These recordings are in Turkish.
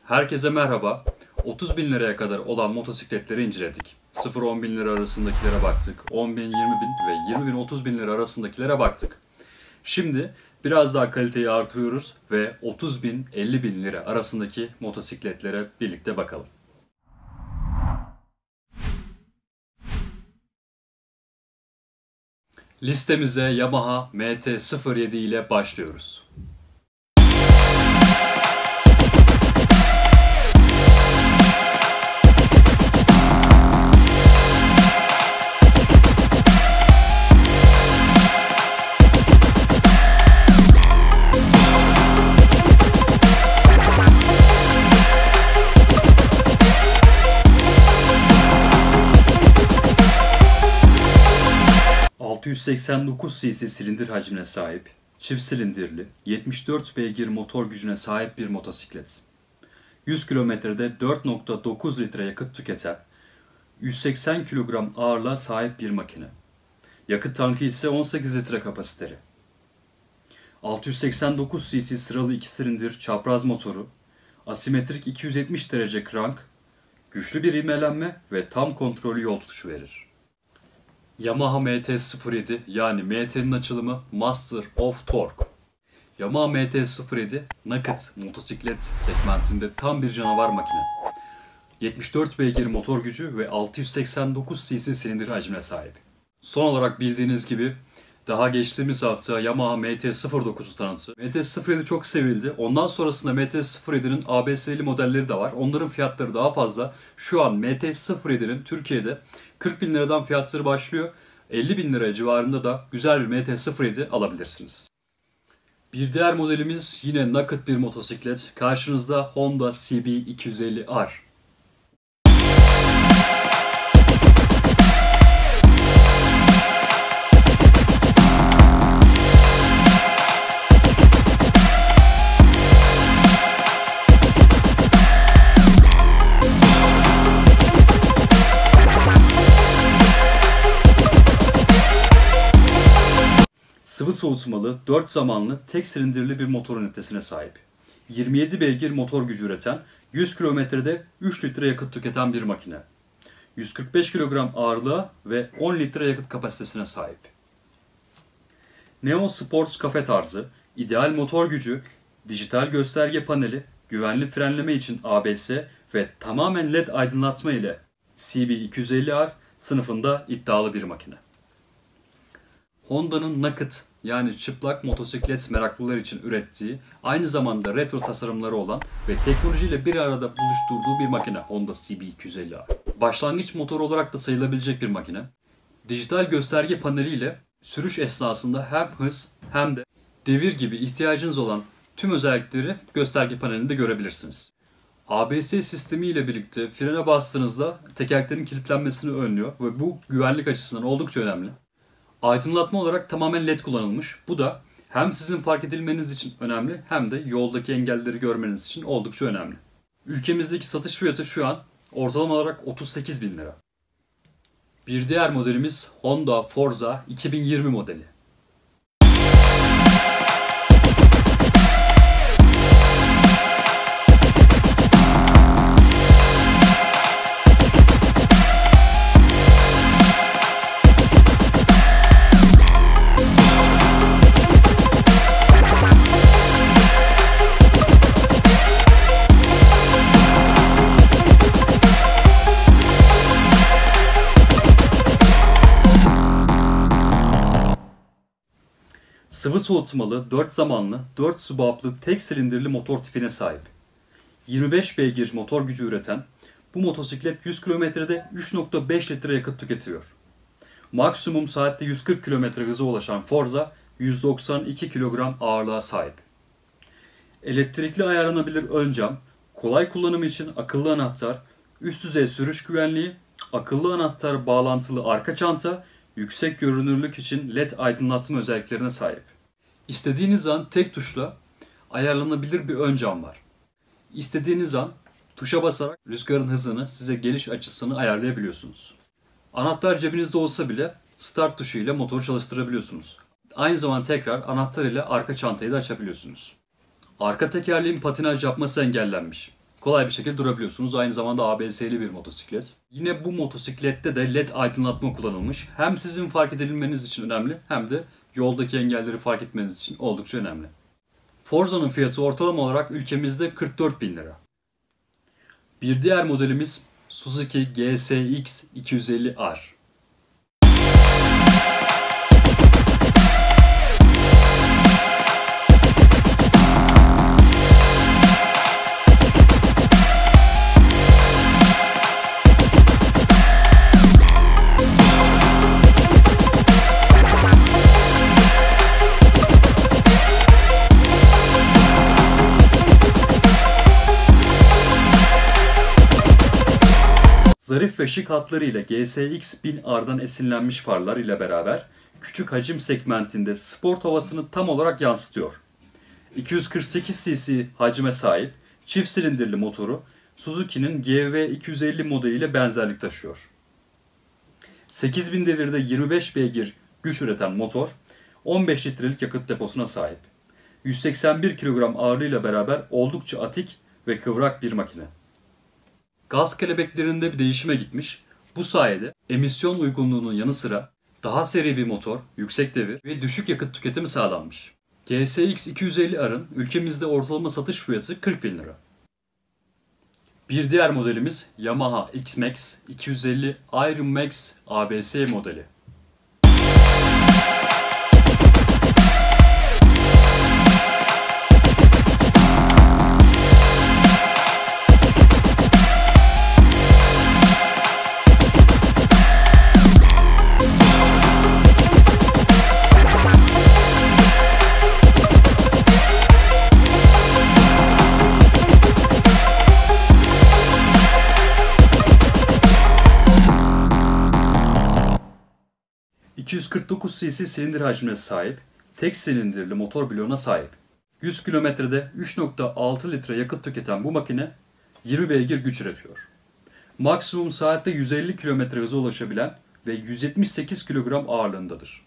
Herkese merhaba. 30 bin liraya kadar olan motosikletleri inceledik. 0-10 bin lira arasındakilere baktık. 10 bin, 20 bin ve 20 bin, 30 bin lira arasındakilere baktık. Şimdi biraz daha kaliteyi artırıyoruz ve 30 bin, 50 bin lira arasındaki motosikletlere birlikte bakalım. Listemize Yamaha MT-07 ile başlıyoruz. ...689 cc silindir hacmine sahip, çift silindirli, 74 beygir motor gücüne sahip bir motosiklet. 100 kilometrede 4.9 litre yakıt tüketen, 180 kilogram ağırlığa sahip bir makine. Yakıt tankı ise 18 litre kapasiteli. 689 cc sıralı 2 silindir çapraz motoru, asimetrik 270 derece krank, güçlü bir ivmelenme ve tam kontrollü yol tutuşu verir. Yamaha MT-07 yani MT'nin açılımı Master of Torque. Yamaha MT-07 naked motosiklet segmentinde tam bir canavar makine. 74 beygir motor gücü ve 689 cc silindir hacmine sahip. Son olarak bildiğiniz gibi daha geçtiğimiz hafta Yamaha MT-09'u tanıttı. MT-07 çok sevildi. Ondan sonrasında MT-07'nin ABS'li modelleri de var. Onların fiyatları daha fazla. Şu an MT-07'nin Türkiye'de 40 bin liradan fiyatları başlıyor. 50 bin lira civarında da güzel bir MT-07 alabilirsiniz. Bir diğer modelimiz yine naked bir motosiklet. Karşınızda Honda CB250R. Sıvı soğutmalı, 4 zamanlı, tek silindirli bir motor ünitesine sahip. 27 beygir motor gücü üreten, 100 kilometrede 3 litre yakıt tüketen bir makine. 145 kilogram ağırlığa ve 10 litre yakıt kapasitesine sahip. Neo Sports Cafe tarzı, ideal motor gücü, dijital gösterge paneli, güvenli frenleme için ABS ve tamamen LED aydınlatma ile CB250R sınıfında iddialı bir makine. Honda'nın naked yani çıplak motosiklet meraklılar için ürettiği, aynı zamanda retro tasarımları olan ve teknolojiyle bir arada buluşturduğu bir makine Honda CB250R. Başlangıç motoru olarak da sayılabilecek bir makine. Dijital gösterge paneliyle sürüş esnasında hem hız hem de devir gibi ihtiyacınız olan tüm özellikleri gösterge panelinde görebilirsiniz. ABS sistemi ile birlikte frene bastığınızda tekerleklerin kilitlenmesini önlüyor ve bu güvenlik açısından oldukça önemli. Aydınlatma olarak tamamen LED kullanılmış. Bu da hem sizin fark edilmeniz için önemli hem de yoldaki engelleri görmeniz için oldukça önemli. Ülkemizdeki satış fiyatı şu an ortalama olarak 38 bin lira. Bir diğer modelimiz Honda Forza 2020 modeli. Sıvı soğutmalı, 4 zamanlı, 4 subaplı tek silindirli motor tipine sahip. 25 beygir motor gücü üreten bu motosiklet 100 kilometrede 3.5 litre yakıt tüketiyor. Maksimum saatte 140 km hıza ulaşan Forza 192 kilogram ağırlığa sahip. Elektrikli ayarlanabilir ön cam, kolay kullanımı için akıllı anahtar, üst düzey sürüş güvenliği, akıllı anahtar bağlantılı arka çanta, yüksek görünürlük için LED aydınlatma özelliklerine sahip. İstediğiniz an tek tuşla ayarlanabilir bir ön cam var. İstediğiniz an tuşa basarak rüzgarın hızını, size geliş açısını ayarlayabiliyorsunuz. Anahtar cebinizde olsa bile start tuşuyla motoru çalıştırabiliyorsunuz. Aynı zamanda tekrar anahtar ile arka çantayı da açabiliyorsunuz. Arka tekerleğin patinaj yapması engellenmiş. Kolay bir şekilde durabiliyorsunuz. Aynı zamanda ABS'li bir motosiklet. Yine bu motosiklette de LED aydınlatma kullanılmış. Hem sizin fark edilmeniz için önemli hem de yoldaki engelleri fark etmeniz için oldukça önemli. Forza'nın fiyatı ortalama olarak ülkemizde 44.000 lira. Bir diğer modelimiz Suzuki GSX 250R. Zarif ve şık hatlarıyla GSX 1000R'dan esinlenmiş farlar ile beraber küçük hacim segmentinde sport havasını tam olarak yansıtıyor. 248 cc hacme sahip çift silindirli motoru Suzuki'nin GV250 modeliyle benzerlik taşıyor. 8000 devirde 25 beygir güç üreten motor 15 litrelik yakıt deposuna sahip. 181 kilogram ağırlığıyla beraber oldukça atik ve kıvrak bir makine. Gaz kelebeklerinde bir değişime gitmiş. Bu sayede emisyon uygunluğunun yanı sıra daha seri bir motor, yüksek devir ve düşük yakıt tüketimi sağlanmış. GSX 250R'ın ülkemizde ortalama satış fiyatı 40.000 lira. Bir diğer modelimiz Yamaha X-Max 250 Iron Max ABS modeli. 249 cc silindir hacmine sahip, tek silindirli motor bloğuna sahip. 100 kilometrede 3.6 litre yakıt tüketen bu makine 20 beygir güç üretiyor. Maksimum saatte 150 km hıza ulaşabilen ve 178 kilogram ağırlığındadır.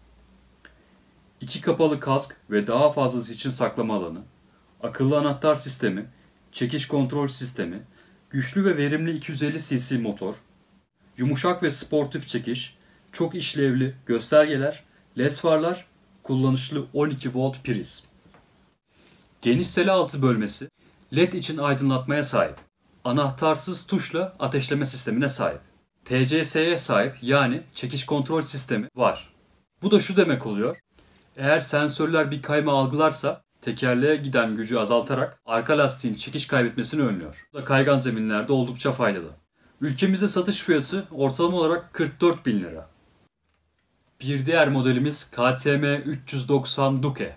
İki kapalı kask ve daha fazlası için saklama alanı, akıllı anahtar sistemi, çekiş kontrol sistemi, güçlü ve verimli 250 cc motor, yumuşak ve sportif çekiş, çok işlevli göstergeler, led farlar, kullanışlı 12 volt priz. Geniş sele altı bölmesi, led için aydınlatmaya sahip. Anahtarsız tuşla ateşleme sistemine sahip. TCS'ye sahip yani çekiş kontrol sistemi var. Bu da şu demek oluyor. Eğer sensörler bir kayma algılarsa tekerleğe giden gücü azaltarak arka lastiğin çekiş kaybetmesini önlüyor. Bu da kaygan zeminlerde oldukça faydalı. Ülkemizde satış fiyatı ortalama olarak 44.000 lira. Bir diğer modelimiz KTM 390 Duke.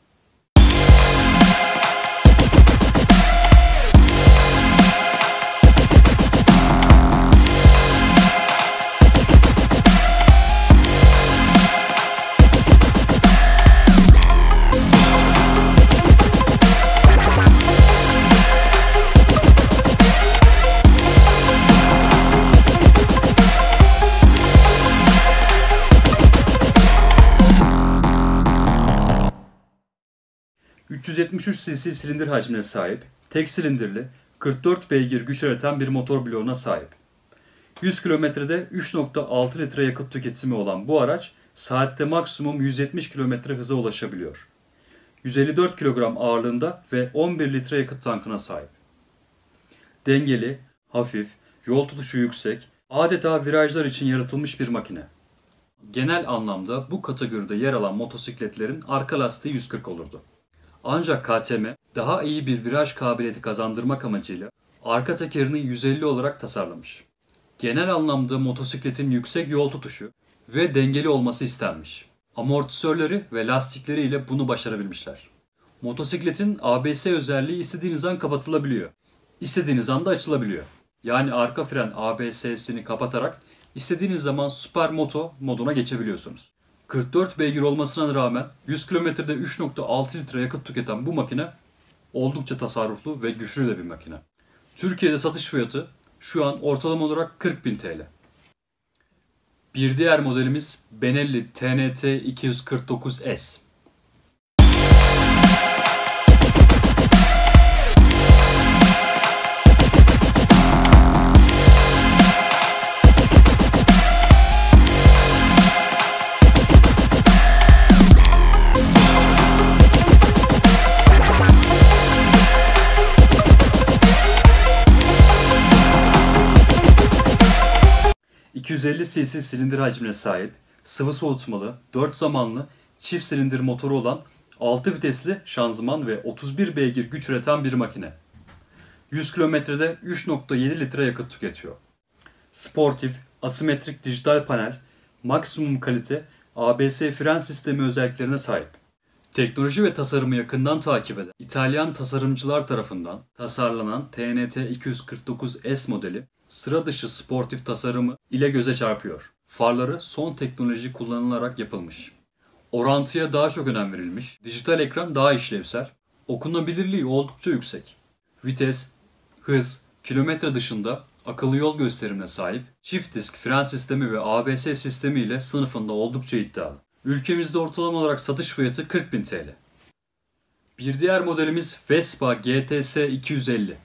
...373 cc silindir hacmine sahip, tek silindirli, 44 beygir güç üreten bir motor bloğuna sahip. 100 kilometrede 3.6 litre yakıt tüketimi olan bu araç, saatte maksimum 170 km hıza ulaşabiliyor. 154 kilogram ağırlığında ve 11 litre yakıt tankına sahip. Dengeli, hafif, yol tutuşu yüksek, adeta virajlar için yaratılmış bir makine. Genel anlamda bu kategoride yer alan motosikletlerin arka lastiği 140 olurdu. Ancak KTM daha iyi bir viraj kabiliyeti kazandırmak amacıyla arka tekerini 150 olarak tasarlamış. Genel anlamda motosikletin yüksek yol tutuşu ve dengeli olması istenmiş. Amortisörleri ve lastikleri ile bunu başarabilmişler. Motosikletin ABS özelliği istediğiniz an kapatılabiliyor. İstediğiniz anda açılabiliyor. Yani arka fren ABS'sini kapatarak istediğiniz zaman Super Moto moduna geçebiliyorsunuz. 44 beygir olmasına rağmen 100 kilometrede 3.6 litre yakıt tüketen bu makine oldukça tasarruflu ve güçlü de bir makine. Türkiye'de satış fiyatı şu an ortalama olarak 40.000 TL. Bir diğer modelimiz Benelli TNT 249S. 250 cc silindir hacmine sahip, sıvı soğutmalı, 4 zamanlı, çift silindir motoru olan 6 vitesli şanzıman ve 31 beygir güç üreten bir makine. 100 kilometrede 3,7 litre yakıt tüketiyor. Sportif, asimetrik dijital panel, maksimum kalite, ABS fren sistemi özelliklerine sahip. Teknoloji ve tasarımı yakından takip eden İtalyan tasarımcılar tarafından tasarlanan TNT 249S modeli sıra dışı sportif tasarımı ile göze çarpıyor. Farları son teknoloji kullanılarak yapılmış. Orantıya daha çok önem verilmiş, dijital ekran daha işlevsel, okunabilirliği oldukça yüksek. Vites, hız, kilometre dışında akıllı yol gösterimine sahip, çift disk fren sistemi ve ABS sistemi ile sınıfında oldukça iddialı. Ülkemizde ortalama olarak satış fiyatı 40.000 TL. Bir diğer modelimiz Vespa GTS 250.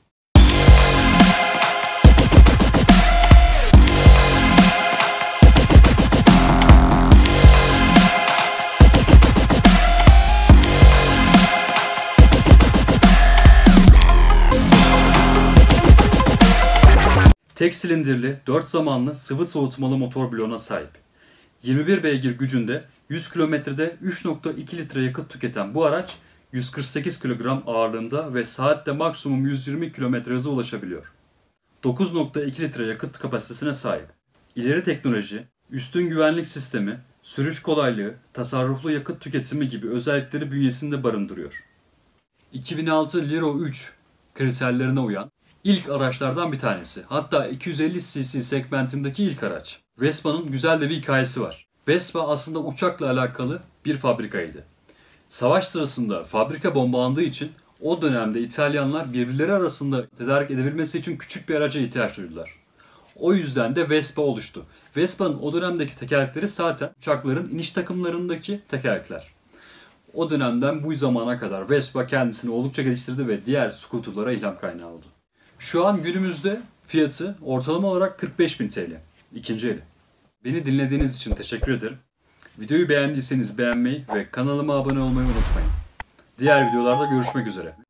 Tek silindirli, 4 zamanlı sıvı soğutmalı motor bloğuna sahip. 21 beygir gücünde 100 kilometrede 3,2 litre yakıt tüketen bu araç 148 kilogram ağırlığında ve saatte maksimum 120 kilometre hıza ulaşabiliyor. 9,2 litre yakıt kapasitesine sahip. İleri teknoloji, üstün güvenlik sistemi, sürüş kolaylığı, tasarruflu yakıt tüketimi gibi özellikleri bünyesinde barındırıyor. 2006 Euro 3 kriterlerine uyan İlk araçlardan bir tanesi. Hatta 250 cc segmentindeki ilk araç. Vespa'nın güzel de bir hikayesi var. Vespa aslında uçakla alakalı bir fabrikaydı. Savaş sırasında fabrika bombalandığı için o dönemde İtalyanlar birbirleri arasında tedarik edebilmesi için küçük bir araca ihtiyaç duydular. O yüzden de Vespa oluştu. Vespa'nın o dönemdeki tekerlekleri zaten uçakların iniş takımlarındaki tekerlekler. O dönemden bu zamana kadar Vespa kendisini oldukça geliştirdi ve diğer skuterlara ilham kaynağı oldu. Şu an günümüzde fiyatı ortalama olarak 45.000 TL. İkinci eli. Beni dinlediğiniz için teşekkür ederim. Videoyu beğendiyseniz beğenmeyi ve kanalıma abone olmayı unutmayın. Diğer videolarda görüşmek üzere.